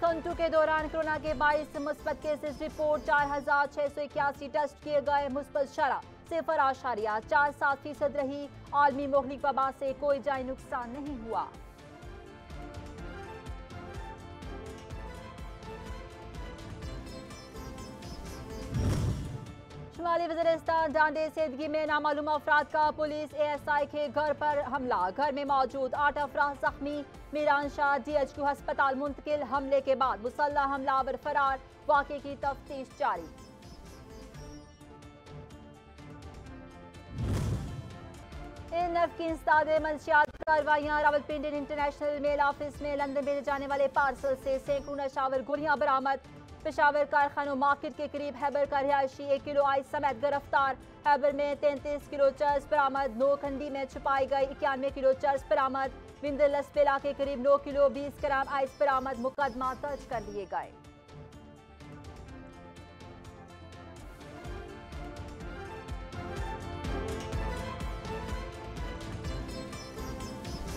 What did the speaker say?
खंटू के दौरान कोरोना के 22 मुस्बत केसेस रिपोर्ट, 4,681 टेस्ट किए गए, मुस्बत शरह 0.47% रही। आलमी मुहलिक वबा से कोई जानी नुकसान नहीं हुआ। शुमाली वज़ीरिस्तान डांडे सेदगी में नामालूम अफराद का पुलिस ASI के घर पर हमला, घर में मौजूद 8 अफराद जख्मी, मीरान शाह DHQ अस्पताल मुंतकिल। हमले के बाद मुसल्लह हमलावर फरार, वाक़े की तफ्तीश जारी। NF की इंसदादे मंशियात कार्रवाइयाँ, रावलपिंडी इंटरनेशनल मेल ऑफिस में लंदन भेजे जाने वाले पार्सल से सैकड़ों नशावर गोलियां बरामद। पेशावर कारखानों मार्केट के करीब हैबर का रिहायशी 1 किलो आइस समेत गिरफ्तार। हैबर में 33 किलो चर्स बरामद। नोखंडी में छुपाई गई 91 किलो चर्स बरामद। विंदर लसपेला के करीब 9 किलो 20 ग्राम आइस बरामद। मुकदमा दर्ज कर लिए गए।